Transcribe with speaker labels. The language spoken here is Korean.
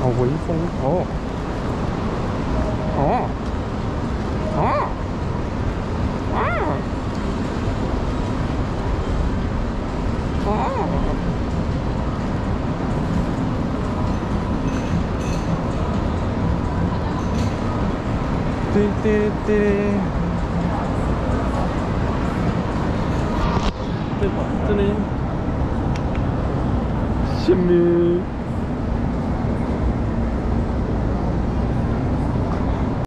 Speaker 1: 好微风哦哦哦啊哦，对对对，对吧？这里，下面。